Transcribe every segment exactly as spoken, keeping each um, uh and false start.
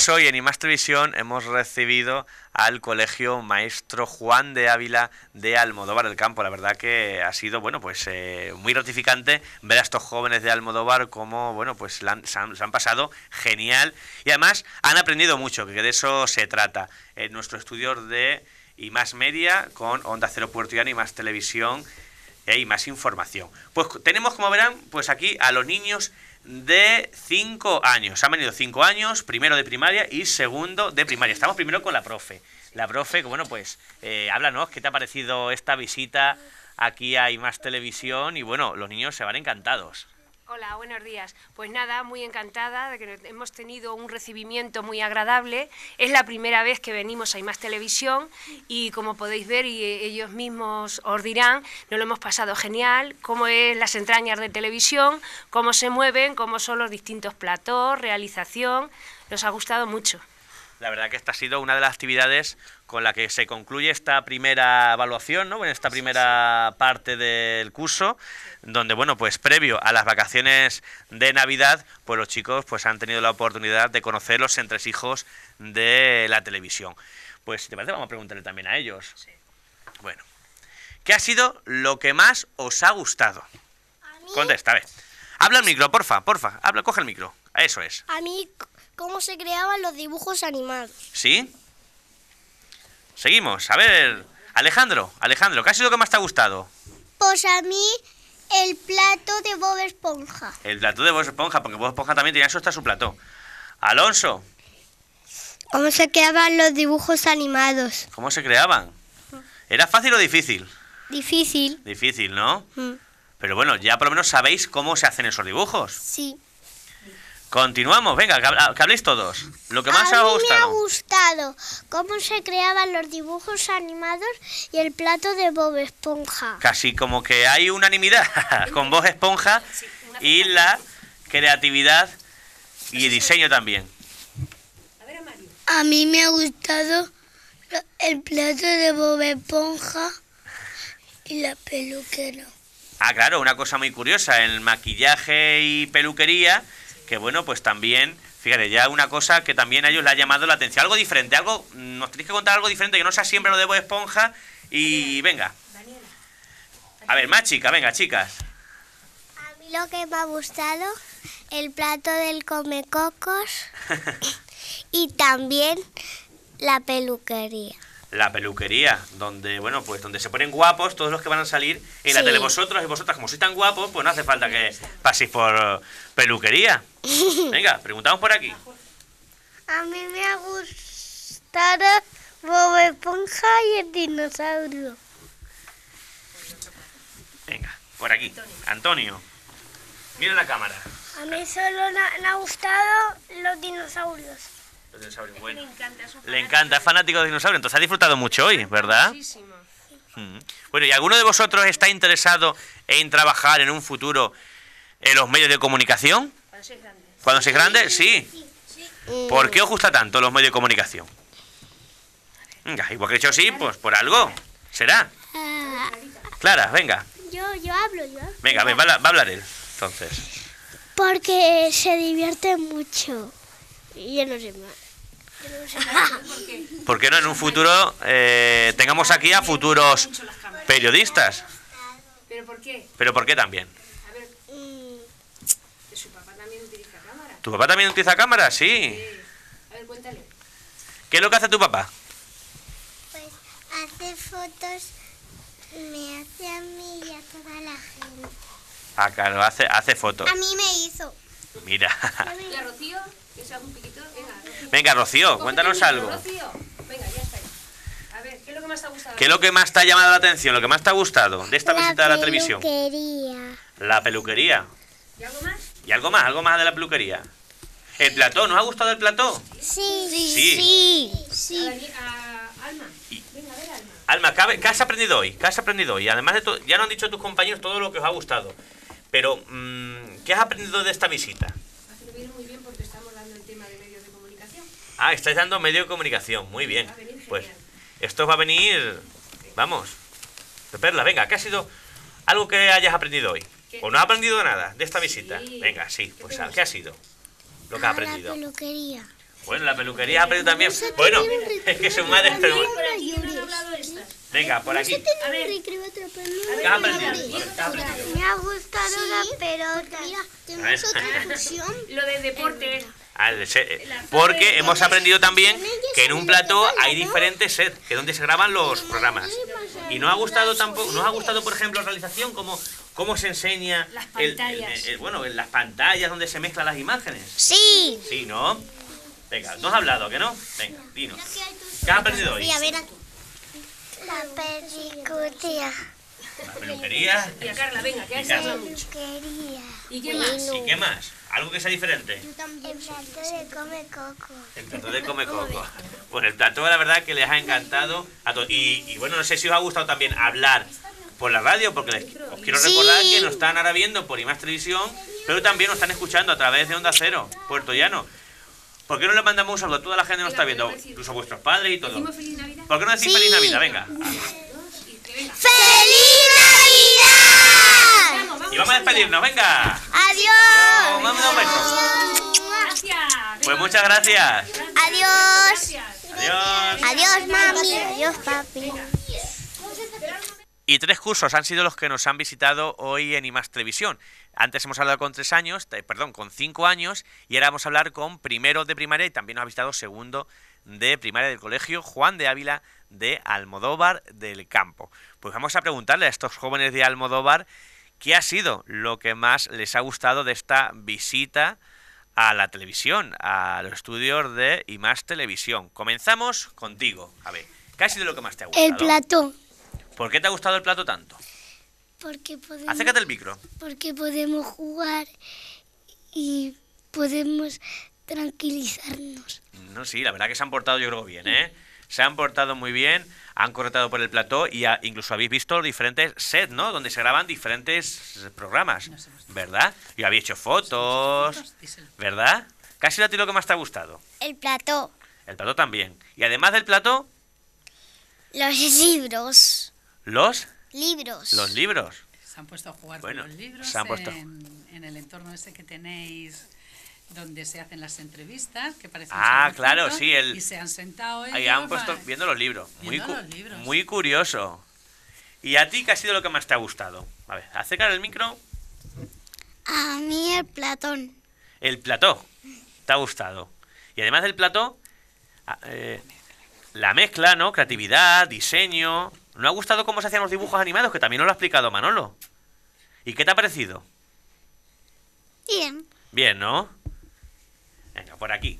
Pues hoy en I Más Televisión hemos recibido al Colegio Maestro Juan de Ávila de Almodóvar del Campo. La verdad que ha sido, bueno, pues eh, muy gratificante ver a estos jóvenes de Almodóvar como, bueno, pues la han, se, han, se han pasado genial y además han aprendido mucho, que de eso se trata. En nuestro estudio de I Más Media con Onda Cero Puerto Llano, I Más Televisión e I Más Información. Pues tenemos, como verán, pues aquí a los niños de cinco años. Han venido cinco años, primero de primaria y segundo de primaria. Estamos primero con la profe. La profe, que bueno, pues eh, háblanos, ¿qué te ha parecido esta visita aquí a I Más Televisión? Y bueno, los niños se van encantados. Hola, buenos días. Pues nada, muy encantada de que hemos tenido un recibimiento muy agradable. Es la primera vez que venimos a I Más Televisión y como podéis ver y ellos mismos os dirán, nos lo hemos pasado genial, cómo es las entrañas de televisión, cómo se mueven, cómo son los distintos platós, realización. Nos ha gustado mucho. La verdad que esta ha sido una de las actividades con la que se concluye esta primera evaluación, ¿no? En esta primera parte del curso, donde, bueno, pues previo a las vacaciones de Navidad, pues los chicos pues han tenido la oportunidad de conocer los entresijos de la televisión. Pues si te parece, vamos a preguntarle también a ellos. Sí. Bueno, ¿qué ha sido lo que más os ha gustado? A mí, Contesta, a ver. Habla el micro, porfa, porfa. Habla, coge el micro. Eso es. a mí, cómo se creaban los dibujos animados. ¿Sí? Seguimos. A ver, Alejandro, Alejandro, ¿qué ha sido lo que más te ha gustado? Pues a mí, el plato de Bob Esponja. El plató de Bob Esponja, porque Bob Esponja también tenía eso hasta su plató. Alonso, Cómo se creaban los dibujos animados. ¿cómo se creaban? ¿Era fácil o difícil? Difícil. Difícil, ¿no? Mm. Pero bueno, ya por lo menos sabéis cómo se hacen esos dibujos. Sí. Continuamos, venga, que, habla- que habléis todos. Lo que más os a ha mí me ha gustado. gustado cómo se creaban los dibujos animados y el plato de Bob Esponja. Casi como que hay unanimidad con Bob Esponja y la creatividad y diseño también. A ver a Mario. A mí me ha gustado el plato de Bob Esponja y la peluquera. Ah, claro, una cosa muy curiosa, el maquillaje y peluquería, que bueno, pues también, fíjate, ya una cosa que también a ellos le ha llamado la atención, algo diferente, algo, nos tenéis que contar algo diferente, que no sea siempre lo de Bob Esponja y venga. A ver, más chicas, venga, chicas. A mí lo que me ha gustado, el plato del Comecocos y también la peluquería. La peluquería, donde, bueno, pues donde se ponen guapos todos los que van a salir en la Sí. tele. Vosotros y vosotras, como sois tan guapos, pues no hace falta que paséis por peluquería. Venga, preguntamos por aquí. A mí me ha gustado Bob Esponja y el dinosaurio. Venga, por aquí. Antonio, mira la cámara. A mí solo me ha gustado los dinosaurios. Los dinosaurios, bueno. Le encanta, es un Le encanta, es fanático de dinosaurios, entonces ha disfrutado mucho hoy, ¿verdad? muchísimo. Mm. Bueno, ¿y alguno de vosotros está interesado en trabajar en un futuro en los medios de comunicación? Cuando seas grande. ¿Cuando seas grande? Sí. ¿Por qué os gusta tanto los medios de comunicación? Venga, igual que he dicho sí, pues por algo. ¿Será? Clara, venga. Yo, yo hablo, yo hablo. Venga, a ver, va a, va a hablar él, entonces. Porque se divierte mucho. Y yo no sé más. ¿Por qué no en un futuro eh, tengamos aquí a futuros periodistas? ¿Pero por qué? ¿Pero por qué también? A ver, que su papá también utiliza cámara. ¿Tu papá también utiliza cámara? Sí. Eh, a ver, cuéntale. ¿Qué es lo que hace tu papá? Pues hace fotos, me hace a mí y a toda la gente. Ah, claro, hace, hace fotos. A mí me hizo. Mira. ¿Y a Rocío? ¿Que se haga un piquito? Venga, Rocío. Venga, Rocío, Cógete cuéntanos el micro, algo. Rocío. Venga, ya está ahí. A ver, ¿qué es lo que más te ha gustado? ¿Qué es lo que más te ha llamado la atención, lo que más te ha gustado de esta visita a la televisión? peluquería. La peluquería. ¿Y algo más? ¿Y algo más? ¿Algo más de la peluquería? ¿El plató? ¿Nos ha gustado el plató? Sí, Sí. sí, A, Dani- a Alma. Y- Venga, a ver, Alma. Alma, ¿qué qué has aprendido hoy? ¿Qué has aprendido hoy? Además de todo, ya nos han dicho tus compañeros todo lo que os ha gustado. Pero, mm, ¿qué has aprendido de esta visita? Hace que viene muy bien porque estamos dando el tema de medios de comunicación. Ah, estáis dando medio de comunicación. Muy bien. Va a venir genial. Pues esto va a venir... Vamos. Perla, venga, ¿qué ha sido algo que hayas aprendido hoy? ¿Qué? ¿O no has aprendido nada de esta visita? Sí. Venga, sí. ¿Qué Pues te ¿qué ha sido lo que has aprendido? La peluquería. Bueno, la peluquería ha aprendido también. Bueno, es que su madre es peluquera. Venga, por aquí. A ver, ¿Qué has aprendido? ¿Qué has aprendido? me ha gustado la pelota. Mira, tenemos otra función. Lo de deporte. Al set. Porque hemos aprendido también que en un plató hay diferentes sets, que es donde se graban los programas. Y nos ha gustado tampoco, nos ha gustado, por ejemplo, la realización, como cómo se enseña Las el- pantallas. el- el- bueno, en las pantallas donde se mezclan las imágenes. Sí. Sí, ¿no? Venga, ¿no has hablado, que no? Venga, dinos. ¿Qué has aprendido hoy? a ver aquí. La peluquería. La peluquería. Y a Carla, venga, que a Y esa Carla. habla mucho. Peluquería. ¿Y qué más? ¿Y qué más? ¿Algo que sea diferente? El plato de come coco. El plato de come coco. Pues el plato, la verdad, que les ha encantado a todos. Y, y bueno, no sé si os ha gustado también hablar por la radio, porque les, os quiero Sí. recordar que nos están ahora viendo por I Más Televisión, pero también nos están escuchando a través de Onda Cero, Puerto Llano. ¿Por qué no les mandamos un saludo a toda la gente que nos está viendo? Incluso a vuestros padres y todo. ¿Decimos feliz Navidad? ¿Por qué no decís Sí. feliz Navidad? Venga. ¡Feliz Navidad! Vamos, vamos Y vamos a despedirnos, venga. Adiós. Vamos a dar un beso. Gracias. Pues muchas gracias. Adiós. Gracias. Adiós. Adiós, mami. Adiós, papi. Y tres cursos han sido los que nos han visitado hoy en I Más Televisión. Antes hemos hablado con tres años, eh, perdón, con cinco años, y ahora vamos a hablar con primero de primaria y también nos ha visitado segundo de primaria del colegio Juan de Ávila de Almodóvar del Campo. Pues vamos a preguntarle a estos jóvenes de Almodóvar qué ha sido lo que más les ha gustado de esta visita a la televisión, a los estudios de I Más Televisión. Comenzamos contigo. A ver, ¿qué ha sido lo que más te ha gustado? El plato. ¿Por qué te ha gustado el plato tanto? Porque podemos, Acércate el micro. porque podemos jugar y podemos tranquilizarnos. No, sí, la verdad que se han portado yo creo bien, ¿eh? Se han portado muy bien, han corretado por el plató y a- incluso habéis visto los diferentes sets, ¿no? Donde se graban diferentes programas, ¿verdad? Y habéis hecho fotos, ¿verdad? ¿Qué ha sido a ti lo que más te ha gustado? El plato. El plató también. Y además del plató, Los libros. los, Libros. los libros. Se han puesto a jugar Bueno, con los libros se han puesto- en, en el entorno ese que tenéis donde se hacen las entrevistas, que parece un Ah, saloncito, claro, sí, el- y se han sentado ellos Ahí han puesto va- viendo los libros. Muy, Viendo cu- los libros. muy curioso. ¿Y a ti qué ha sido lo que más te ha gustado? A ver, acerca el micro. A mí el platón. El plató. ¿Te ha gustado? Y además del plató, ah, eh, la mezcla, ¿no? Creatividad, diseño. ¿No ha gustado cómo se hacían los dibujos animados? Que también nos lo ha explicado Manolo. ¿Y qué te ha parecido? Bien. Bien, ¿no? Venga, por aquí.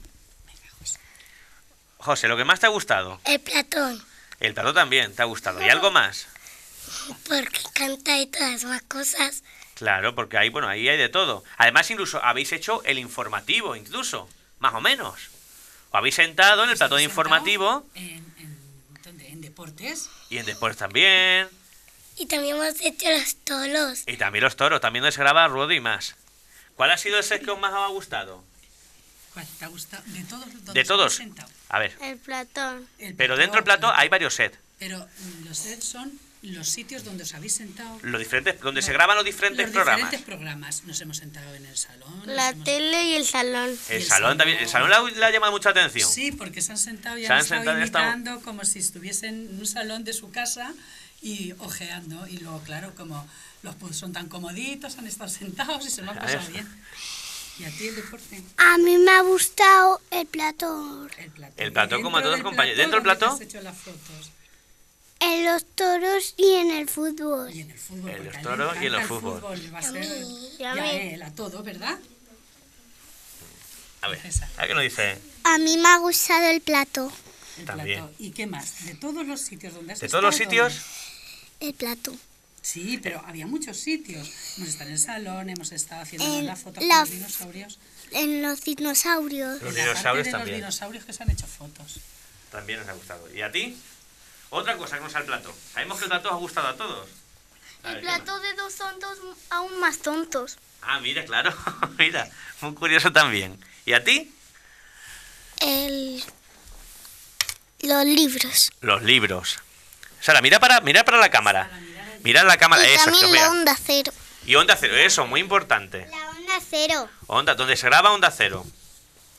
José, ¿lo que más te ha gustado? El platón. El plató también te ha gustado. ¿Y algo más? Porque canta y todas las cosas. Claro, porque ahí, bueno, ahí hay de todo. Además, incluso habéis hecho el informativo, incluso, más o menos. Os habéis sentado en el plató de sentado informativo En, en, ¿dónde? ¿En deportes? y en después también. Y también hemos hecho los toros. Y también los toros, también donde se graba ruedo y más. ¿Cuál ha sido el set que os más ha gustado? ¿Cuál te ha gustado? De todos. ¿dónde De os todos. habéis sentado? A ver, El platón. El pero plató, dentro del plató hay varios sets. Pero mm, los sets son los sitios donde os habéis sentado. Los diferentes, donde se Los- graban los diferentes los programas. diferentes programas. Nos hemos sentado en el salón. nos La hemos- tele y el salón. El el salón también. El salón salón. le ha, le ha llamado mucha atención. Sí, porque se han sentado y Se han, han estado sentado y han estado- imitando como si estuviesen en un salón de su casa y ojeando. Y luego, claro, como los pues, son tan comoditos, han estado sentados y se lo han pasado Eso. bien. ¿Y a ti el deporte? A mí me ha gustado el platón. El plató. El plató, ¿Y como a dentro todos los del compañeros. plató, ¿Dentro del dónde te plató? has hecho las fotos? En los toros y en el fútbol. Y en el fútbol. En porque los a él toros le y en el encanta el fútbol. Va a ser, mí, y a a mí. él, a todo, ¿verdad? A ver, Esa. ¿a qué nos dice? A mí me ha gustado el plato. El También. plató. ¿Y qué más? ¿De todos los sitios donde has ¿De todos los estado, sitios? dónde? El plato. Sí, pero había muchos sitios. Hemos estado en el salón, hemos estado haciendo En la foto la con los f- dinosaurios. En los dinosaurios. Los En la parte dinosaurios de también. los dinosaurios que se han hecho fotos. También nos ha gustado. ¿Y a ti? Otra cosa que no sea el plató. Sabemos que el plató os ha gustado a todos. A ver, ¿qué más? de dos tontos aún más tontos. Ah, mira, claro. Mira, muy curioso también. ¿Y a ti? El... Los libros. Los libros. Sara, mira para, mira para la cámara. Mira la cámara. Y Eso, que os también la vea. onda cero. Y onda cero, eso, muy importante. La onda cero. Onda, donde se graba onda cero.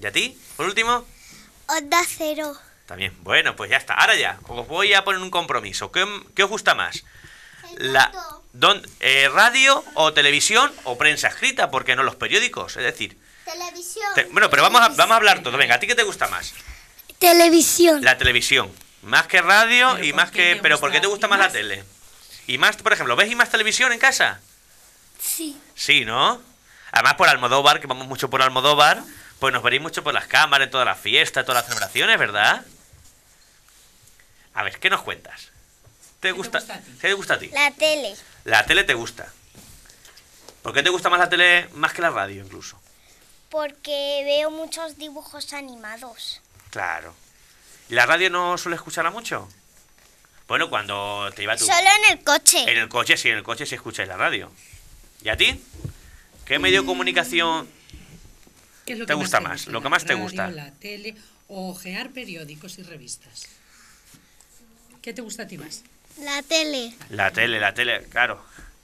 ¿Y a ti? Por último. Onda Cero. También. Bueno, pues ya está. Ahora ya, os voy a poner un compromiso. ¿Qué, qué os gusta más? La, don, eh, ¿Radio o televisión o prensa escrita? Porque no los periódicos, es decir... Televisión. Te, bueno, pero vamos a, vamos a hablar todo. Venga, ¿a ti qué te gusta más? Televisión. La televisión. Más que radio Pero y ¿por más qué que... te Pero gusta ¿por qué te gusta y más la más? tele? Y más, por ejemplo, ¿ves y más televisión en casa? Sí. Sí, ¿no? Además por Almodóvar, que vamos mucho por Almodóvar, pues nos veréis mucho por las cámaras, en todas las fiestas, todas las celebraciones, ¿verdad? A ver, ¿qué nos cuentas? ¿Te te gusta? gusta a ti? ¿Qué te gusta a ti? La tele. La tele te gusta. ¿Por qué te gusta más la tele más que la radio incluso? Porque veo muchos dibujos animados. Claro. ¿Y la radio no suele escucharla mucho? Bueno, cuando te iba tú. Solo en el coche. En el coche, sí, en el coche sí escucháis la radio. ¿Y a ti? ¿Qué medio de comunicación ¿Qué es lo te que gusta más? Lo que más te ¿La radio, gusta. la tele o ojear periódicos y revistas? ¿Qué te gusta a ti más? La tele. La tele, la tele, claro.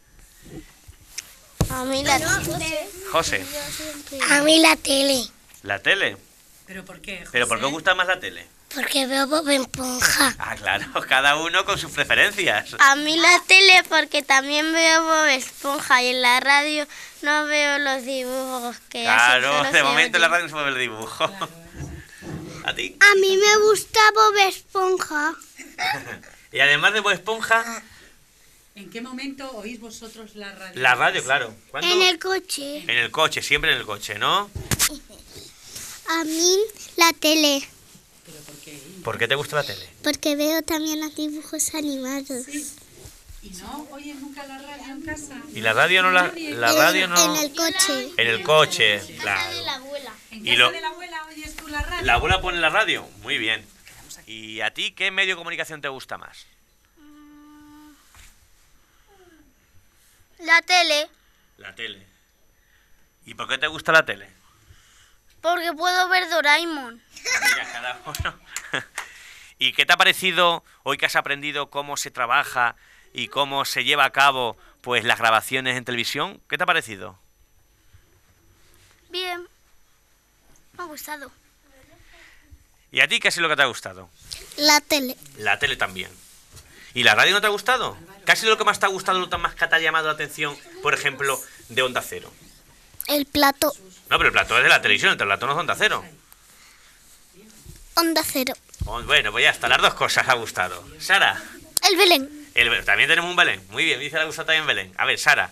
A mí la tele. José, A mí la tele. la tele. ¿Pero por qué, José? ¿Pero por qué os gusta más la tele? Porque veo Bob Esponja. Ah, claro, cada uno con sus preferencias. A mí la tele porque también veo Bob Esponja y en la radio no veo los dibujos que hacen, Claro, solo de se momento en la oyen. radio no se puede ver el dibujo. ¿A ti? A mí me gusta Bob Esponja. Y además de Bob Esponja, ¿En qué momento oís vosotros la radio? la radio, claro. ¿Cuándo? En el coche. En el coche, siempre en el coche, ¿no? A mí la tele. ¿Pero por qué? ¿Por qué te gusta la tele? Porque veo también los dibujos animados. ¿Y no oyes nunca la radio en casa? Y la radio no la, la radio no. En el coche. En el coche, claro. abuela. ¿En Y casa lo- de la abuela oyes tú la radio? La abuela pone la radio, muy bien. ¿Y a ti qué medio de comunicación te gusta más? La tele. La tele. ¿Y por qué te gusta la tele? Porque puedo ver Doraemon. Ah, mira, cada uno. ¿Y qué te ha parecido hoy que has aprendido cómo se trabaja y cómo se lleva a cabo pues las grabaciones en televisión? ¿Qué te ha parecido? Bien. Me ha gustado. ¿Y a ti qué es lo que te ha gustado? La tele. La tele también. ¿Y la radio no te ha gustado? ¿Qué ha sido lo que más te ha gustado, lo más que te ha llamado la atención, por ejemplo, de Onda Cero? El plato. No, pero el plato es de la televisión, el plato no es de Onda Cero. Onda Cero. Oh, bueno, pues ya está, las dos cosas ha gustado. Sara, El Belén. el- también tenemos un Belén. Muy bien, dice la gusta también Belén. A ver, Sara,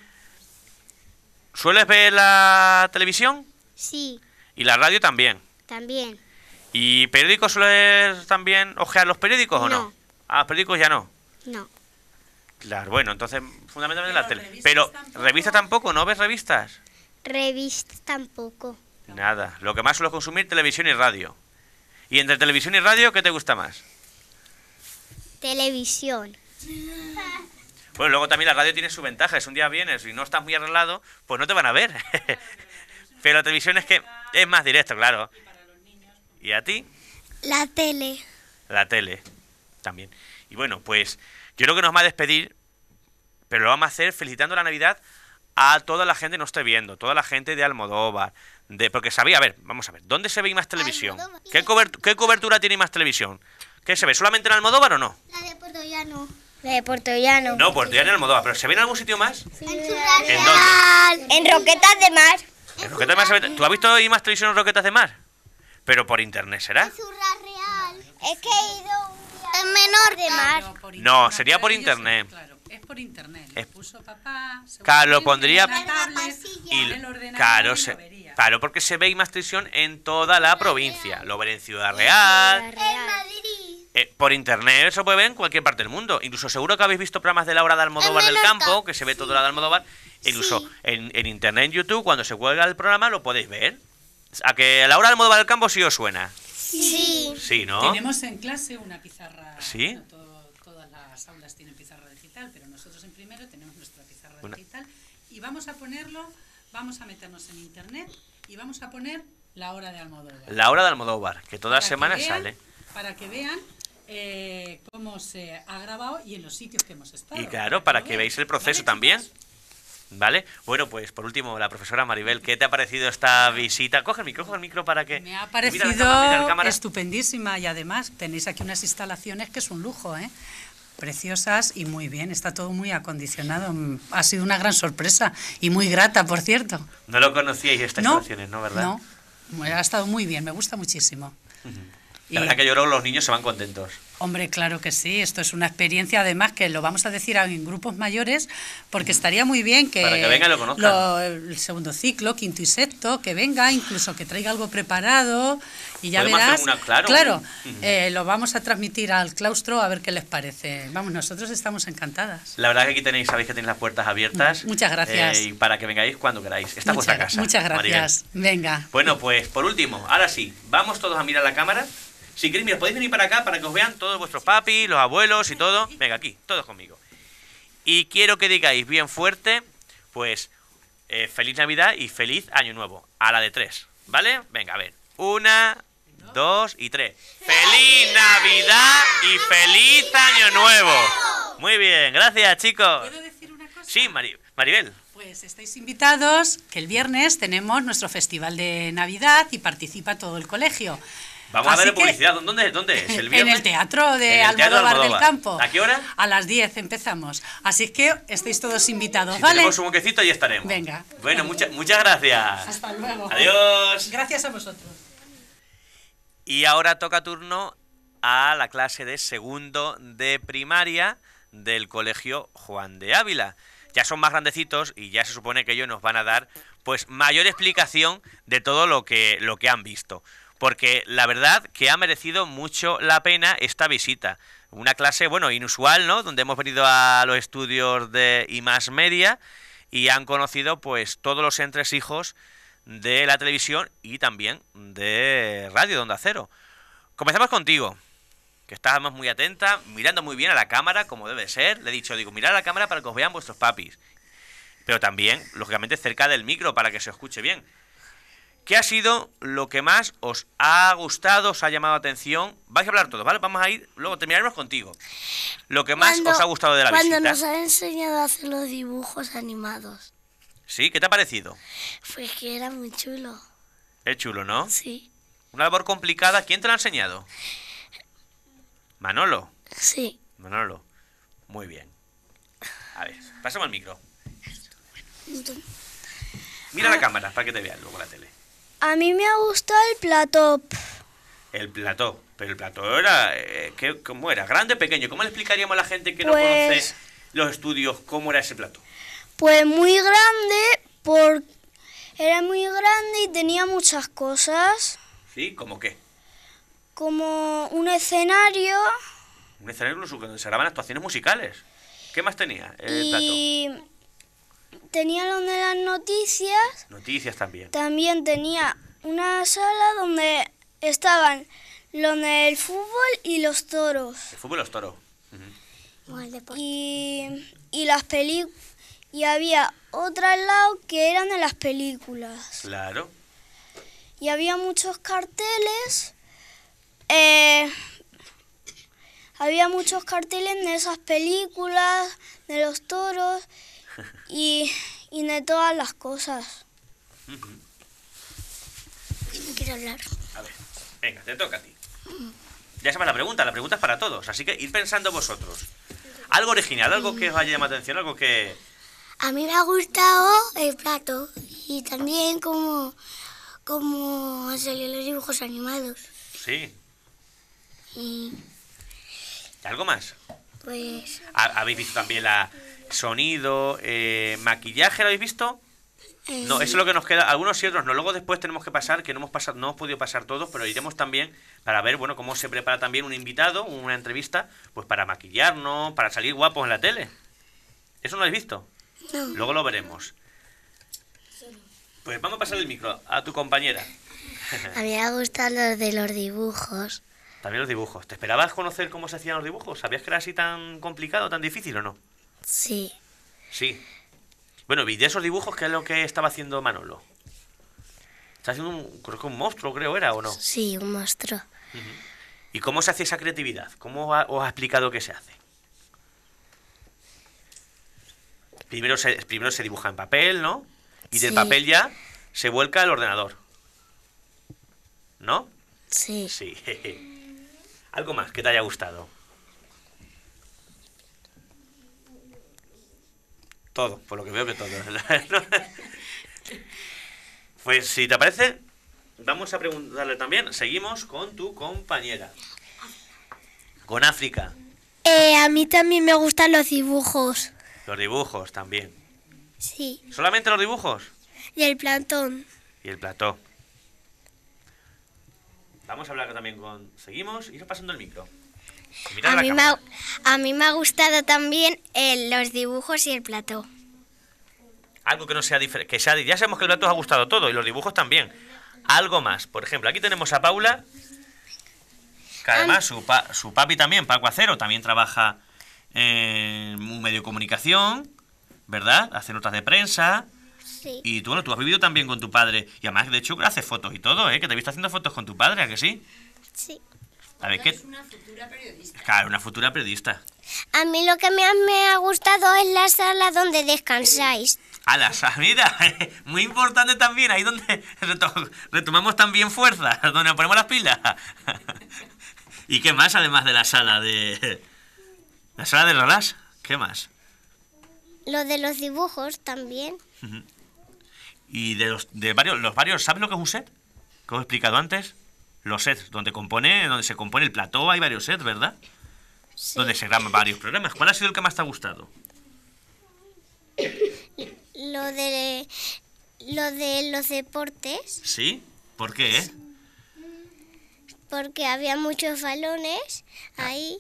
¿sueles ver la televisión? Sí, Y la radio también. también. ¿Y periódicos sueles también ojear los periódicos o no? No. Ah, periódicos ya no. No. Claro, bueno, entonces fundamentalmente la Pero tele. revistas Pero tampoco. revistas tampoco, ¿no ves revistas? Revistas tampoco. Nada, lo que más suelo consumir televisión y radio. ¿Y entre televisión y radio qué te gusta más? Televisión. Bueno, luego también la radio tiene su ventaja, es un día vienes y no estás muy arreglado, pues no te van a ver. Pero la televisión es que es más directo, claro. ¿Y a ti? La tele. La tele también. Y bueno, pues yo creo que nos va a despedir, pero lo vamos a hacer felicitando la Navidad a toda la gente que nos esté viendo, toda la gente de Almodóvar, de porque sabía, a ver, vamos a ver, ¿dónde se ve más televisión? Almodóvar. ¿Qué, cobert- qué cobertura tiene más televisión? ¿Qué se ve? ¿Solamente en Almodóvar o no? La de Puerto Llano. La de Puerto Llano. No, pues ya en Almodóvar, pero ¿se ve en algún sitio más? En ¿En dónde? En Roquetas de Mar. ¿En Roquetas de Mar se ve? ¿Tú has visto ir más televisión en Roquetas de Mar? Pero por internet, ¿será? Zurra Real. Es que he ido un día. En menor de mar. Pero por No, internet, sería por pero ellos- internet. Claro, es por internet. Es- Lo puso papá. Claro, lo seguramente, pondría- en la tablet, Y en el ordenador claro, y se- lo vería. claro, porque se ve más televisión en toda la provincia. Lo ven en Ciudad Real, En Madrid. eh, por internet, eso puede ver en cualquier parte del mundo. Incluso seguro que habéis visto programas de la hora de Almodóvar En del Menorca. campo, que se ve todo la de Almodóvar. Incluso Sí. en, en internet, en YouTube, cuando se cuelga el programa, lo podéis ver. A que a la hora de Almodóvar del campo sí os suena. Sí. Sí, ¿no? Tenemos en clase una pizarra. ¿Sí? bueno, todo- todas las aulas tienen pizarra digital, pero nosotros en primero tenemos nuestra pizarra Una- digital y vamos a ponerlo, vamos a meternos en internet y vamos a poner la hora de Almodóvar. La hora de Almodóvar, que todas las Para que semanas vean- sale. Para que vean eh, cómo se ha grabado y en los sitios que hemos estado. Y claro, para lo que vean. veáis el proceso ¿Vale, también. chicos? ¿Vale? Bueno, pues por último, la profesora Maribel, ¿qué te ha parecido esta visita? Coge el micro, coge el micro para que... Me ha mira la parecido cámara, mira la cámara. estupendísima y además tenéis aquí unas instalaciones que es un lujo, ¿eh? Preciosas y muy bien, está todo muy acondicionado. Ha sido una gran sorpresa y muy grata, por cierto. No lo conocíais estas No, instalaciones, ¿no? ¿Verdad? No, ha estado muy bien, me gusta muchísimo. La Y- verdad que yo creo que los niños se van contentos. Hombre, claro que sí, esto es una experiencia además que lo vamos a decir en grupos mayores porque estaría muy bien que, Para que vengan y lo conozcan. lo- el segundo ciclo, quinto y sexto, que venga, incluso que traiga algo preparado y ya Podemos verás. hacer una- claro. Ujú. eh, lo vamos a transmitir al claustro a ver qué les parece. Vamos, nosotros estamos encantadas. La verdad que aquí tenéis, sabéis que tenéis las puertas abiertas. Muchas gracias. eh, y para que vengáis cuando queráis. Esta es vuestra muchas, casa. muchas Maribel. gracias. Venga. Bueno, pues por último, ahora sí, vamos todos a mirar la cámara. Si queréis, mira, podéis venir para acá para que os vean todos vuestros papis, los abuelos y todo. Venga, aquí, todos conmigo. Y quiero que digáis bien fuerte, pues, eh, feliz Navidad y feliz Año Nuevo. A la de tres, ¿vale? Venga, a ver. Una, dos y tres. ¡Feliz Navidad y feliz Año Nuevo! Muy bien, gracias, chicos. ¿Puedo decir una cosa? Sí, Mari- Maribel. Pues estáis invitados, que el viernes tenemos nuestro festival de Navidad y participa todo el colegio. Vamos a Así ver que- publicidad. ¿Dónde, ¿Dónde es? ¿El En viernes? el Teatro de En el Teatro Almodóvar del Almodóvar. Campo. ¿A qué hora? A las diez empezamos. Así que estáis todos invitados, Si ¿vale? tenemos un huequecito, ahí estaremos. Venga. Bueno, mucha- muchas gracias. Hasta luego. Adiós. Gracias a vosotros. Y ahora toca turno a la clase de segundo de primaria del Colegio Juan de Ávila. Ya son más grandecitos y ya se supone que ellos nos van a dar pues mayor explicación de todo lo que, lo que han visto. Porque la verdad que ha merecido mucho la pena esta visita. Una clase, bueno, inusual, ¿no? Donde hemos venido a los estudios de I Más Media y han conocido pues todos los entresijos de la televisión y también de radio de Onda Cero. Comenzamos contigo, que estábamos muy atenta, mirando muy bien a la cámara, como debe ser. Le he dicho, digo, mirad a la cámara para que os vean vuestros papis. Pero también, lógicamente, cerca del micro para que se escuche bien. ¿Qué ha sido lo que más os ha gustado, os ha llamado la atención? Vais a hablar todos, ¿vale? Vamos a ir, luego terminaremos contigo. Lo que más Cuando- os ha gustado de la Cuando visita. nos han enseñado a hacer los dibujos animados. ¿Sí? ¿Qué te ha parecido? Pues que era muy chulo. Es chulo, ¿no? Sí, Una labor complicada. ¿Quién te lo ha enseñado? Manolo. sí. Manolo. Muy bien. A ver, pasamos el micro. Mira la cámara para que te vean luego la tele. A mí me ha gustado el plató. El plató. Pero el plató era... Eh, ¿qué, ¿Cómo era? ¿Grande, pequeño? ¿Cómo le explicaríamos a la gente que no Pues- conoce los estudios cómo era ese plató? Pues muy grande, por... era muy grande y tenía muchas cosas, ¿Sí? ¿Cómo qué? como un escenario Un escenario incluso donde se graban actuaciones musicales. ¿Qué más tenía el plató? y tenía lo de las noticias. Noticias también. También tenía una sala donde estaban los del fútbol y los toros. El fútbol los toros. Ujú. Y, y las peli y había otra al lado que eran de las películas. Claro. Y había muchos carteles. eh, había muchos carteles de esas películas, de los toros y, y de todas las cosas. No quiero hablar. A ver, venga, te toca a ti. Ya sabes la pregunta, la pregunta es para todos, así que ir pensando vosotros. Algo original, algo que os haya llamado la atención, algo que... A mí me ha gustado el plato y también como, como salían los dibujos animados. Sí. Y ¿Algo más? pues ¿Ha- ¿Habéis visto también la sonido, eh, maquillaje, lo habéis visto? eh, No, eso es lo que nos queda, algunos y otros no. Luego después tenemos que pasar, que no hemos pasado, no hemos podido pasar todos, pero iremos también para ver, bueno, cómo se prepara también un invitado, una entrevista, pues para maquillarnos, para salir guapos en la tele. ¿Eso no lo habéis visto? no. Luego lo veremos. Pues vamos a pasar el micro a tu compañera. A mí me ha gustado los de los dibujos. También los dibujos. ¿Te esperabas conocer cómo se hacían los dibujos? ¿Sabías que era así tan complicado, tan difícil o no? Sí. Sí. Bueno, vi de esos dibujos, ¿qué es lo que estaba haciendo Manolo? Está haciendo un, creo que un monstruo, creo era, ¿o no? Sí, un monstruo. ¿Y cómo se hace esa creatividad? ¿Cómo ha- os ha explicado qué se hace? Primero se, primero se dibuja en papel, ¿no? Y del Sí. papel ya se vuelca al ordenador. ¿No? Sí. Sí. ¿Algo más que te haya gustado? Todo, por lo que veo que todo. Pues si te parece, vamos a preguntarle también. Seguimos con tu compañera. Con África. Eh, a mí también me gustan los dibujos. Los dibujos también. Sí. ¿Solamente los dibujos? Y el plantón. Y el plató. Vamos a hablar también con... Seguimos, ir pasando el micro. Mirad A la mí, me cámara. ha, a mí me ha gustado también eh, los dibujos y el plató. Algo que no sea diferente. Que sea, ya sabemos que el plato os ha gustado todo y los dibujos también. Algo más. Por ejemplo, aquí tenemos a Paula, que además su, pa- su papi también, Paco Acero, también trabaja en un medio de comunicación, ¿verdad? Hace notas de prensa. Sí. Y tú, bueno, tú has vivido también con tu padre. Y además, de hecho, hace fotos y todo, ¿eh? Que te he visto haciendo fotos con tu padre, ¿a que sí? Sí. A ver, ¿qué? Es una futura periodista. Claro, una futura periodista. A mí lo que me ha, me ha gustado es la sala donde descansáis. A la salida, muy importante también, ahí donde reto- retomamos también fuerza, donde nos ponemos las pilas. ¿Y qué más además de la sala de... la sala de relax? ¿Qué más? Lo de los dibujos también. Y de los de varios, los varios, ¿sabes lo que es un set? Que os he explicado antes. Los sets, donde compone, donde se compone el plató, hay varios sets, ¿verdad? Sí. Donde se graban varios programas. ¿Cuál ha sido el que más te ha gustado? Lo de lo de los deportes, ¿Sí? ¿Por qué, eh? porque había muchos balones ahí.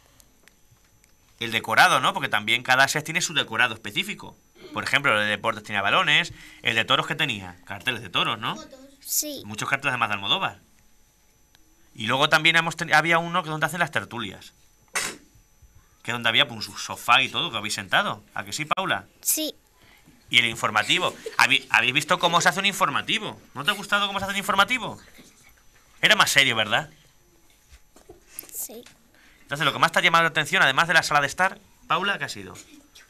El decorado, ¿no? Porque también cada set tiene su decorado específico. Por ejemplo, el de deportes tenía balones, el de toros que tenía, carteles de toros, ¿no? Sí. Muchos carteles además de Almodóvar. Y luego también hemos ten- había uno que donde hacen las tertulias. Que es donde había pues, un sofá y todo, que habéis sentado. ¿A que sí, Paula? Sí. Y el informativo. ¿Habí- ¿Habéis visto cómo se hace un informativo? ¿No te ha gustado cómo se hace un informativo? Era más serio, ¿verdad? Sí. Entonces, lo que más te ha llamado la atención, además de la sala de estar, Paula, ¿qué ha sido?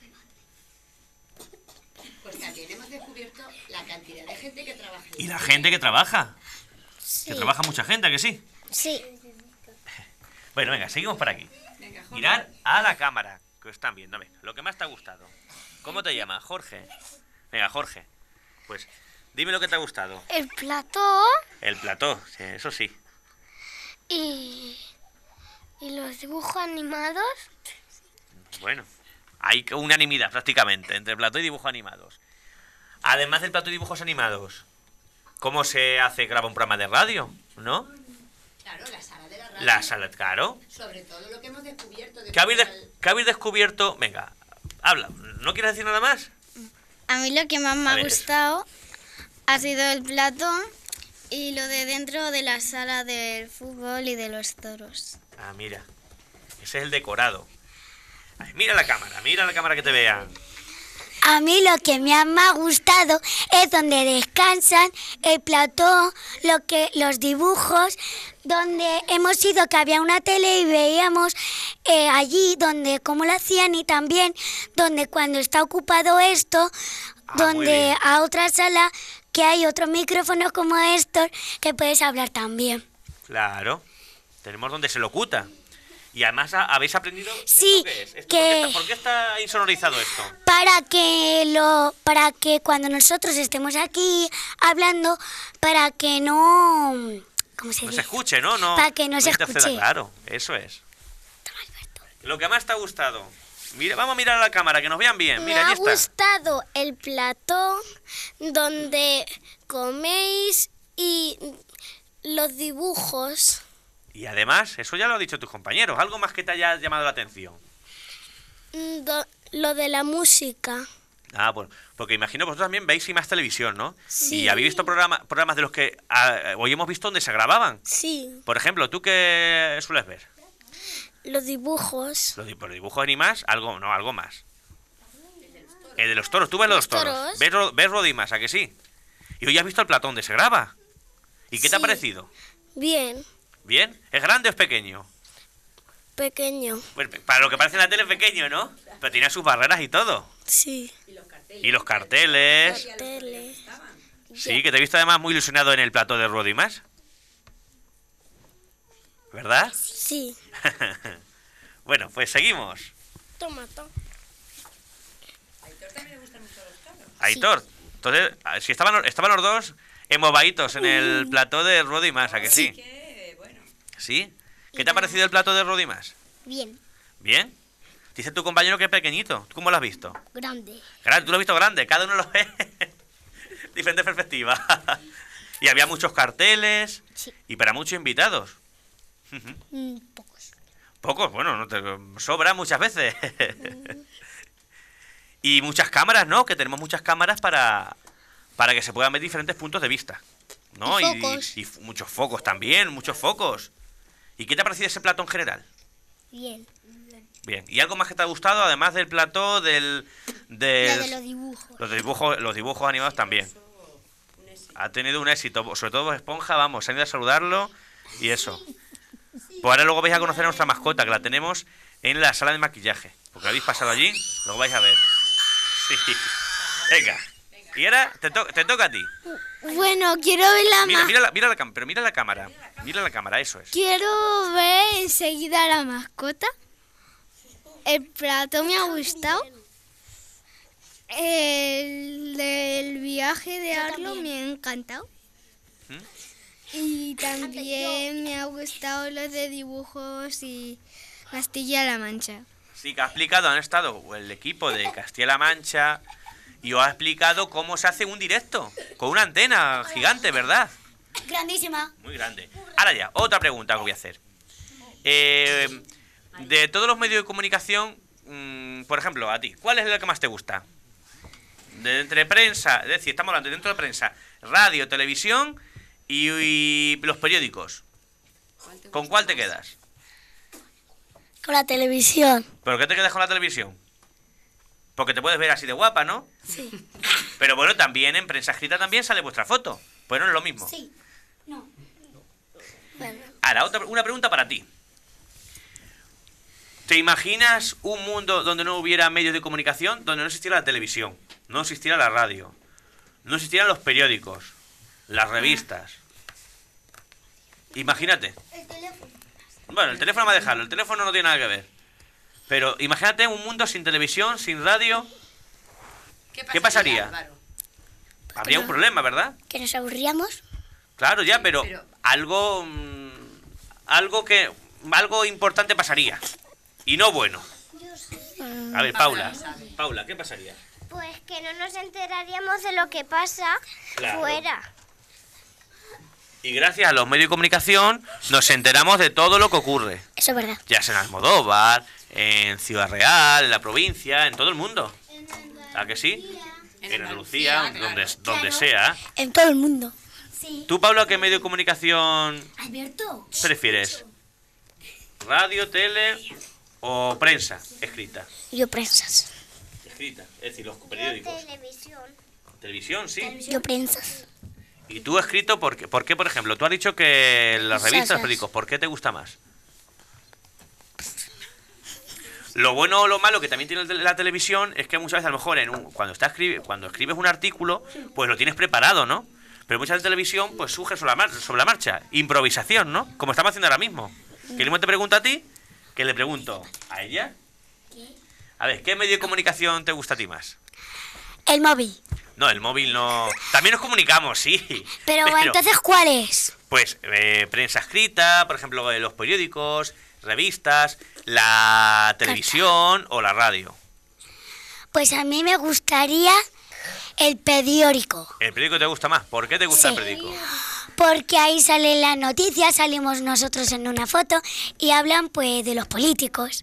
Pues también hemos descubierto la cantidad de gente que trabaja. Y la gente que trabaja. Sí. Que trabaja mucha gente, ¿a que sí? Sí. Bueno, venga, seguimos por aquí. Venga, Jorge. Mirar a la cámara, que os están viendo. Venga, lo que más te ha gustado. ¿Cómo te llamas? Jorge. Venga, Jorge. Pues dime lo que te ha gustado. El plató El plató, sí, eso sí. y y los dibujos animados. Bueno, hay unanimidad prácticamente entre plató y dibujos animados. Además del plató y dibujos animados, ¿cómo se hace, graba un programa de radio? ¿No? Claro, la sala de la radio. La sala, claro. Sobre todo lo que hemos descubierto. De ¿Qué habéis, cómo de- qué habéis descubierto? Venga, habla. ¿No quieres decir nada más? A mí lo que más me A ha ver. gustado ha sido el platón y lo de dentro de la sala del fútbol y de los toros. Ah, mira. Ese es el decorado. Ay, mira la cámara, mira la cámara que te vean. A mí lo que me ha más gustado es donde descansan, el plató, lo que, los dibujos, donde hemos ido que había una tele y veíamos eh, allí donde cómo lo hacían y también donde cuando está ocupado esto, Ah, muy donde bien. a otra sala que hay otros micrófonos como estos que puedes hablar también. Claro. Tenemos donde se locuta. Y además ha- habéis aprendido... ¿esto Sí, qué es? ¿Esto que- ¿Por qué está, por qué está insonorizado esto? Para que lo, para que cuando nosotros estemos aquí hablando, para que no, ¿cómo se No se dice? escuche, ¿no? no Para que no se interceda. escuche. Claro, eso es. Lo que más te ha gustado. Mira, vamos a mirar a la cámara, que nos vean bien. Me Mira, ha ahí está. gustado el plató donde coméis y los dibujos. Y además, eso ya lo han dicho tus compañeros. ¿Algo más que te haya llamado la atención? mm, do- lo de la música. Ah, bueno, porque imagino vosotros también veis y más televisión, ¿no? Sí. Y habéis visto programa- programas de los que ah, hoy hemos visto donde se grababan. Sí, Por ejemplo, ¿tú qué sueles ver? los dibujos. Los, di- por dibujos animados, algo, no, algo más. El de los toros, tú ves los Los toros. toros. ¿Ves, Ro- ves Rodimas, a que sí? Y hoy has visto el platón donde se graba. ¿Y qué te ha Sí. parecido? Bien, ¿Bien? ¿Es grande o es pequeño? pequeño. Pues para lo que parece en la tele es pequeño, ¿no? Pero tiene sus barreras y todo. Sí. Y los carteles. Tele. Sí, que te he visto además muy ilusionado en el plató de Ruedo y Más. ¿Verdad? Sí. Bueno, pues seguimos. Toma, toma. Aitor, entonces, si estaban, estaban los dos embobaditos en el plató de Ruedo y Más, ¿a que sí? ¿Sí? ¿Qué te ha parecido el plató de Ruedo y Más? Bien. ¿Bien? Dice tu compañero que es pequeñito. ¿Tú cómo lo has visto? Grande. Grande, tú lo has visto grande, cada uno lo ve. Diferentes perspectivas. Y había muchos carteles. Sí. Y para muchos invitados. Mm, pocos. Pocos, bueno, no te sobra muchas veces. Y muchas cámaras, ¿no? Que tenemos muchas cámaras para, para que se puedan ver diferentes puntos de vista, ¿no? Y focos. Y, y muchos focos también, muchos focos. ¿Y qué te ha parecido ese plató en general? Bien. Bien. ¿Y algo más que te ha gustado, además del plató, del... del La de los dibujos. los dibujos, los dibujos animados también? Ha tenido un éxito, sobre todo Bob Esponja, vamos, se han ido a saludarlo y eso. Pues ahora luego vais a conocer a nuestra mascota, que la tenemos en la sala de maquillaje. Porque la habéis pasado allí, lo vais a ver. Sí. Venga. Y ahora te, to- te toca a ti. Bueno, quiero ver la Mira, ma- mira la, mira la cam- pero mira la cámara. Mira la cámara, eso es. Quiero ver enseguida la mascota. El plato me ha gustado. El del viaje de Arlo me ha encantado. ¿Mm? Y también me ha gustado los de dibujos y Castilla-La Mancha. Sí, que ha explicado, han estado el equipo de Castilla-La Mancha y os ha explicado cómo se hace un directo con una antena gigante, ¿verdad? Grandísima. Muy grande. Ahora ya, otra pregunta que voy a hacer. Eh, de todos los medios de comunicación, mmm, por ejemplo, a ti, ¿cuál es el que más te gusta? De entre prensa, es decir, estamos hablando dentro de prensa, radio, televisión y, y los periódicos. ¿Con cuál te quedas? Con la televisión. ¿Pero qué te quedas con la televisión? Porque te puedes ver así de guapa, ¿no? Sí. Pero bueno, también en prensa escrita también sale vuestra foto. Pues no es lo mismo. Sí. No. Bueno. Ahora, otra, una pregunta para ti. ¿Te imaginas un mundo donde no hubiera medios de comunicación, donde no existiera la televisión, no existiera la radio, no existieran los periódicos, las revistas? Imagínate. El teléfono. Bueno, el teléfono va a dejarlo, el teléfono no tiene nada que ver. Pero imagínate un mundo sin televisión, sin radio. ¿Qué pasaría? Álvaro? Habría un problema, ¿verdad? Que nos aburríamos. Claro, ya, pero, Pero- algo mm, algo que algo importante pasaría y no bueno. A ver, Paula, Paula, ¿qué pasaría? Pues que no nos enteraríamos de lo que pasa Claro. fuera. Y gracias a los medios de comunicación nos enteramos de todo lo que ocurre, Eso es verdad. ya sea en Almodóvar, en Ciudad Real, en la provincia, en todo el mundo. ¿A que sí? En Andalucía, donde, donde sea. En todo el mundo. Sí. ¿Tú, Paula, qué medio de comunicación Alberto. prefieres? ¿Radio, tele o prensa escrita? Yo prensas. Escrita, es decir, los periódicos. Televisión. Televisión, sí. Yo prensas. ¿Y tú escrito por qué? ¿Por qué, por ejemplo? Tú has dicho que las revistas, los periódicos, ¿por qué te gusta más? Lo bueno o lo malo que también tiene la televisión es que muchas veces a lo mejor en un- cuando, está escribe, cuando escribes un artículo, pues lo tienes preparado, ¿no? Pero muchas veces en televisión pues surge sobre la, mar- sobre la marcha, improvisación, ¿no? Como estamos haciendo ahora mismo. Que el mismo te pregunta a ti, que le pregunto a ella. A ver, ¿qué medio de comunicación te gusta a ti más? El móvil. No, el móvil no... También nos comunicamos, sí. Pero, entonces, ¿cuál es? Pues eh, prensa escrita, por ejemplo, eh, los periódicos, revistas, la televisión o la radio. Pues a mí me gustaría el periódico. ¿El periódico te gusta más? ¿Por qué te gusta Sí. el periódico? Porque ahí salen las noticias, salimos nosotros en una foto y hablan pues de los políticos.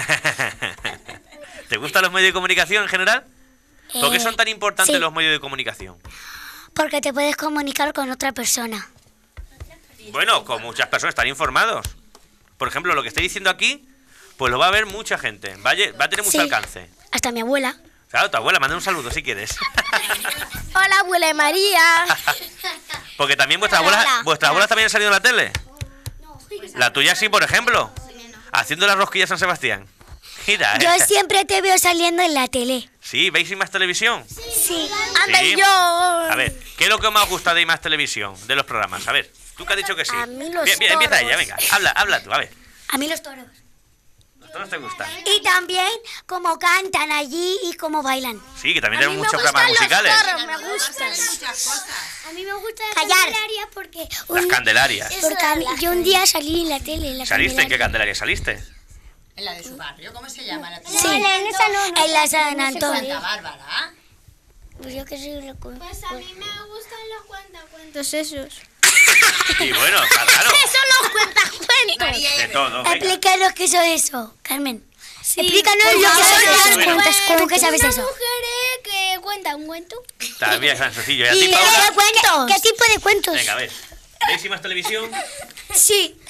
¿Te gustan los medios de comunicación en general? ¿Por qué Eh, son tan importantes sí, los medios de comunicación? porque te puedes comunicar con otra persona. Bueno, con muchas personas están informados. Por ejemplo, lo que estoy diciendo aquí, pues lo va a ver mucha gente. Va a, lle- va a tener mucho Sí. alcance. Hasta mi abuela. Claro, tu abuela, manda un saludo si quieres. Hola, abuela María. Porque también vuestras abuelas, Hola. vuestras abuelas también han salido en la tele. La tuya sí, por ejemplo. Haciendo la rosquilla San Sebastián. Mira, Yo eh. siempre te veo saliendo en la tele. Sí, ¿veis I Más Televisión? Sí. Anda, y yo. A ver, ¿qué es lo que más os gusta de I Más Televisión, de los programas? A ver, tú que has dicho que sí. A mí los bien, bien, empieza toros. ella, venga, habla, habla tú, a ver. A mí los toros. ¿Los toros te gustan? Y también cómo cantan allí y cómo bailan. Sí, que también tenemos muchos programas musicales. me gustan. A mí me gusta la Callar. Candelaria porque... Las Candelarias. Porque a mí- yo un día salí en la tele. En la ¿Saliste? ¿En qué Candelaria. Candelaria saliste? En la de su barrio, ¿cómo se llama? La Sí, en la San Antonio. Santa Bárbara. Pues yo que soy recuerdo. Pues a mí me gustan los cuentacuentos esos. Y bueno, está claro. son los cuentacuentos? De todo, venga. Explícanos qué es eso, Carmen. Explícanos lo que favor. son los Bueno. cuentos. ¿Cómo que sabes Una eso? mujer eh, que cuenta un cuento. También es tan sencillo. ¿Y a ¿Y ti, qué Paula? cuentos? ¿Qué tipo de cuentos? Venga, a ver. ¿Veis I Más Televisión? Sí.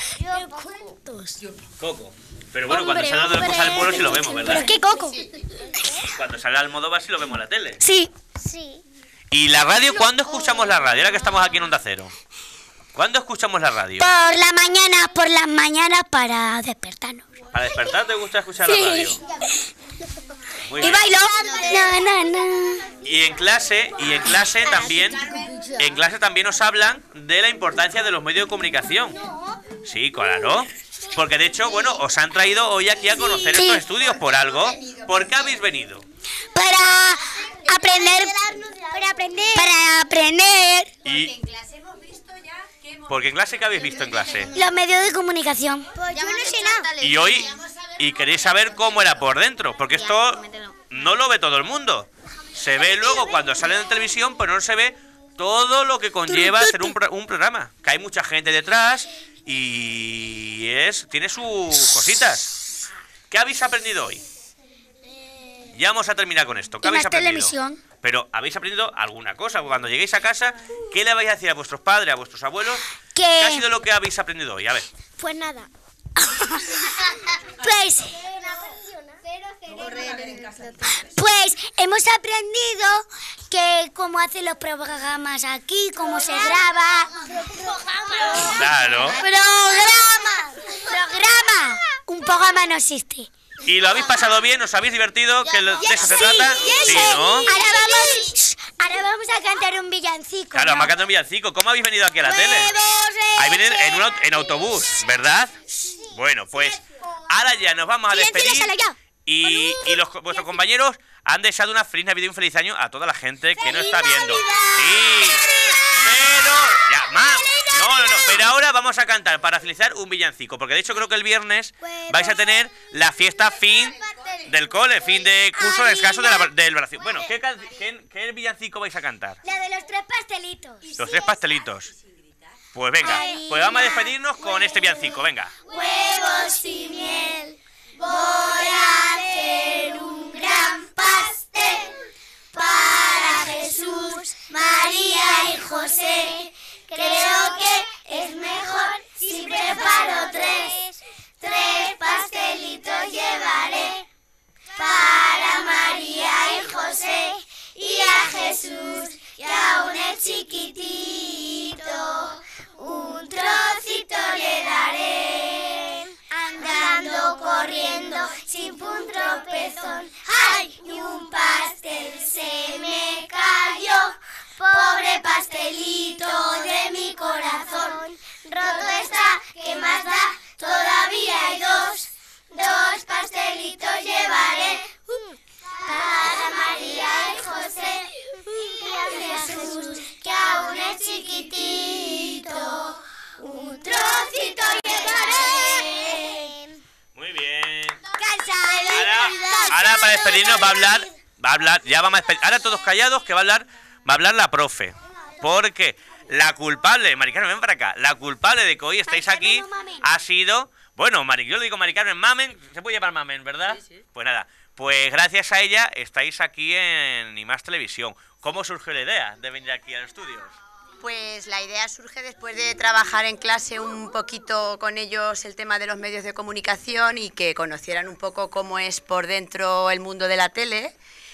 Coco. Pero bueno, cuando sale de cosas del pueblo sí lo vemos, ¿verdad? ¿Qué coco? Cuando sale Almodóvar sí lo vemos en la tele. Sí. Sí. ¿Y la radio? ¿Cuándo escuchamos la radio? Ahora que estamos aquí en Onda Cero. ¿Cuándo escuchamos la radio? Por la mañana, por las mañanas para despertarnos. ¿Para despertar te gusta escuchar la radio? Muy Y bien. bailo. Na, na, na. Y en clase, y en clase también, en clase también nos hablan de la importancia de los medios de comunicación. Sí, claro. Porque de hecho, bueno, os han traído hoy aquí a conocer Sí. estos estudios por algo. ¿Por qué habéis venido? Para aprender. Para aprender. Para aprender Y porque en clase, ¿qué habéis visto en clase? los medios de comunicación. Pues yo no sé nada. Y hoy, y queréis saber cómo era por dentro, porque esto no lo ve todo el mundo. Se ve luego cuando sale en televisión, pero no se ve todo lo que conlleva hacer un, pro- un programa. Que hay mucha gente detrás y es tiene sus cositas. ¿Qué habéis aprendido hoy? Ya vamos a terminar con esto. ¿Qué Y habéis más aprendido? televisión. Pero habéis aprendido alguna cosa. Cuando lleguéis a casa, ¿qué le vais a decir a vuestros padres, a vuestros abuelos? ¿Qué? ¿Qué ha sido lo que habéis aprendido hoy? A ver. Pues nada. Pues, pues hemos aprendido que cómo hacen los programas aquí, cómo se graba. Claro. Programa. Programa. Un programa no existe. ¿Y lo habéis pasado bien? ¿Os habéis divertido? ¿Que lo- de eso se trata? Sí, ¿no? Ahora vamos, ahora vamos a cantar un villancico. Claro, ¿no? me ha cantado un villancico. ¿Cómo habéis venido aquí a la tele? Ahí vienen en, un aut- en autobús, ¿verdad? Bueno, pues ahora ya nos vamos a Silencio, despedir. déjala ya. Y, y los, vuestros compañeros han deseado una feliz Navidad y un feliz año a toda la gente que nos está viendo. Sí, pero... Ya, más. No, no, no, pero ahora vamos a cantar para finalizar un villancico, porque de hecho creo que el viernes vais a tener la fiesta fin del cole, fin de curso de descanso de la, del brazo. Bueno, ¿qué, can- qué, ¿qué villancico vais a cantar? La de los tres pastelitos. Los tres pastelitos. Pues venga, pues vamos a despedirnos con este villancico, venga. Huevos y miel. Voy a hacer un gran pastel para Jesús, María y José. Creo que es mejor si preparo tres. Tres pastelitos llevaré para María y José y a Jesús, que aún es chiquitito. Un trocito le daré, andando, corriendo, sin un tropezón. ¡Ay! Y un pastel se me cayó, pobre pastelito de mi corazón. Roto está, ¿qué más da? Todavía hay dos, dos pastelitos llevaré para María y José y a Jesús, que aún es chiquitito. Un trocito llevaré. Muy bien. Cansado. Ahora, ahora para despedirnos va a hablar, va a hablar, ya vamos a despedir. Ahora todos callados que va a hablar, va a hablar la profe. Porque la culpable, Mari Carmen, ven para acá, la culpable de que hoy estáis aquí ha sido, bueno, Mari, yo le digo Mari Carmen, Mamen, se puede llamar Mamen, ¿verdad? Sí, sí. Pues nada, pues gracias a ella estáis aquí en I Más Televisión. ¿Cómo surgió la idea de venir aquí al estudio? Pues la idea surge después de trabajar en clase un poquito con ellos el tema de los medios de comunicación y que conocieran un poco cómo es por dentro el mundo de la tele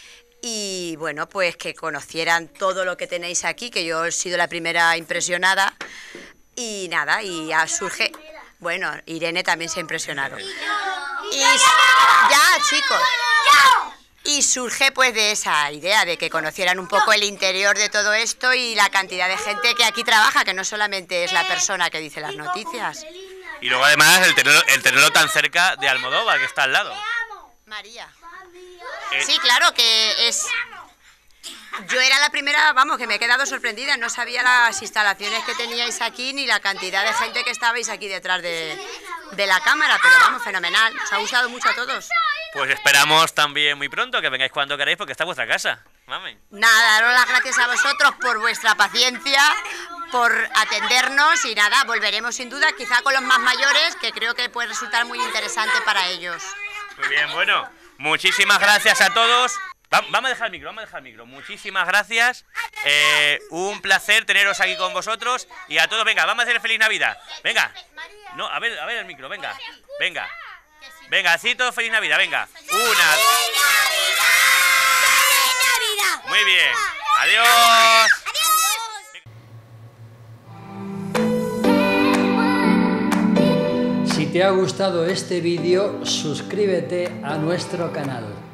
y bueno, pues que conocieran todo lo que tenéis aquí, que yo he sido la primera impresionada y nada, y ya surge... Bueno, Irene también se ha impresionado. Y ya, chicos. Y surge pues de esa idea de que conocieran un poco el interior de todo esto y la cantidad de gente que aquí trabaja, que no solamente es la persona que dice las noticias. Y luego además el tenerlo, el tenerlo tan cerca de Almodóvar, que está al lado. María. Eh, Sí, claro que es... Yo era la primera, vamos, que me he quedado sorprendida. No sabía las instalaciones que teníais aquí ni la cantidad de gente que estabais aquí detrás de, de la cámara, pero vamos, fenomenal. Os ha gustado mucho a todos. Pues esperamos también muy pronto que vengáis cuando queráis porque está en vuestra casa. Mamen. Nada, daros las gracias a vosotros por vuestra paciencia, por atendernos y nada, volveremos sin duda, quizá con los más mayores, que creo que puede resultar muy interesante para ellos. Muy bien, bueno, muchísimas gracias a todos. Va- Vamos a dejar el micro, vamos a dejar el micro. Muchísimas gracias. Eh, un placer teneros aquí con vosotros. Y a todos, venga, vamos a hacer feliz Navidad. Venga. No, a ver, a ver el micro, venga. Venga. Venga, así todo feliz Navidad, venga. Una. Muy bien. Adiós. Si te ha gustado este vídeo, suscríbete a nuestro canal.